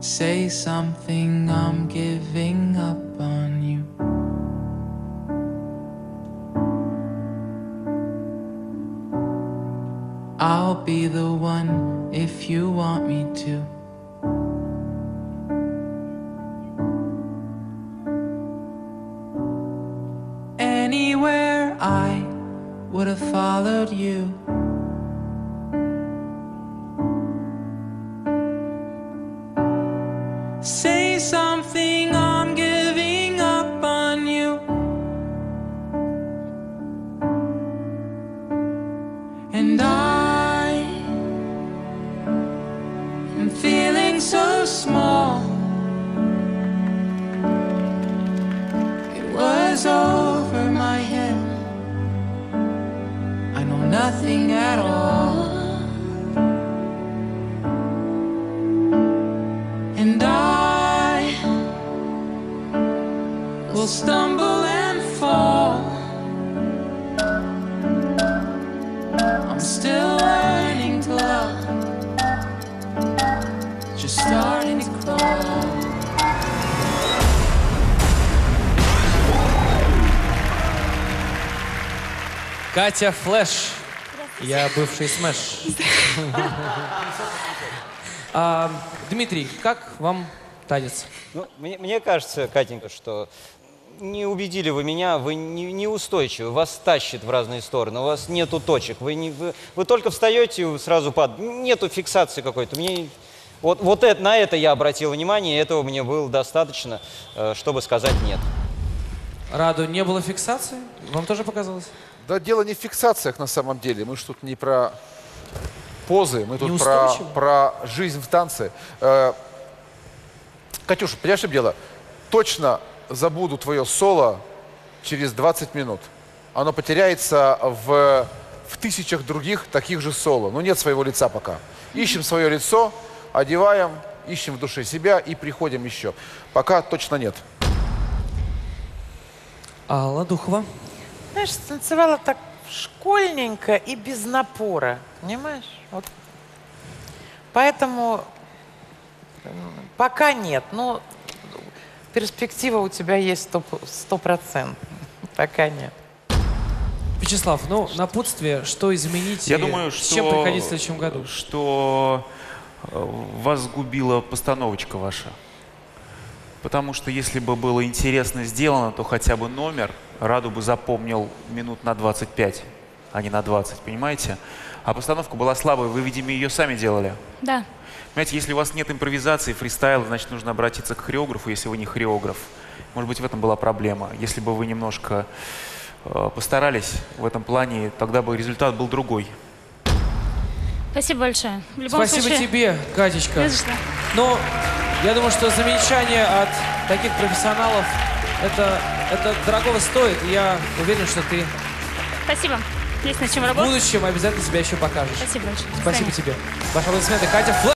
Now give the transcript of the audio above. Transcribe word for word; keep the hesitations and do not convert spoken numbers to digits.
Say something, I'm giving up on you. I'll be the one if you want me to. Anywhere I would have followed you. Say something, I'm giving up on you. And I am feeling so small. It was over my head. I know nothing at all. And I will stumble and fall. I'm still learning to love, just starting to crawl. Катя Флэш. Я бывший Смэш. А, Дмитрий, как вам танец? Ну, мне, мне кажется, Катенька, что не убедили вы меня, вы не, неустойчивы, вас тащит в разные стороны, у вас нету точек, вы, не, вы, вы только встаете и сразу падаете, нету фиксации какой-то. Мне вот, вот это, на это я обратил внимание, и этого мне было достаточно, чтобы сказать нет. Раду, не было фиксации? Вам тоже показалось? Да, дело не в фиксациях на самом деле. Мы же тут не про позы, мы тут про, про жизнь в танце. Э, Катюша, понимаешь, что дело? Точно забуду твое соло через двадцать минут. Оно потеряется в, в тысячах других таких же соло. Но нет своего лица пока. Ищем свое лицо, одеваем, ищем в душе себя и приходим еще. Пока точно нет. Алла Духова. Знаешь, танцевала так школьненько и без напора, понимаешь? Вот. Поэтому пока нет, но перспектива у тебя есть сто процентов. Пока нет. Вячеслав, ну, напутствие, что изменить, Я и думаю, с что, чем приходить в следующем году? Что вас сгубила постановочка ваша. Потому что если бы было интересно сделано, то хотя бы номер Раду бы запомнил минут на двадцать пять, а не на двадцать, понимаете? А постановка была слабая, вы, видимо, ее сами делали. Да. Понимаете, если у вас нет импровизации, фристайла, значит, нужно обратиться к хореографу, если вы не хореограф. Может быть, в этом была проблема. Если бы вы немножко э, постарались в этом плане, тогда бы результат был другой. Спасибо большое. В любом Спасибо случае... тебе, Катечка. Не за что. Ну, я думаю, что замечание от таких профессионалов, это, это дорогого стоит. И я уверен, что ты Спасибо. Есть над чем в работать. будущем обязательно себя еще покажешь. Спасибо большое. До Спасибо свидания. тебе. Ваши аплодисменты, Катя Флэш.